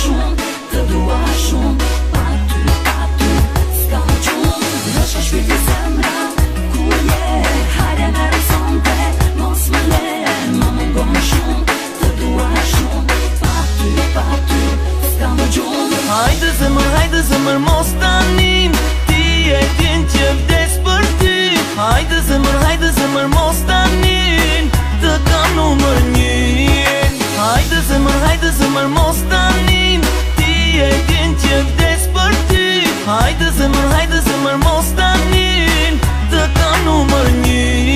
shumë, të dua shumë. Pa ty, s'ka më gjumë. Rësha shpirti zemra, ku je? Hajde në horizonte, mos më le. Më mungon shumë, të dua shumë. Pa ty, s'ka më gjumë. Hajde zemër mos tanim, ti e din që vdes për ty. Hajde zemër mos tanim, të kam numër një. Hajde zemër mos tanim, ti e din që vdes për ty. Hajde zemër mos tanim, të kam numër një.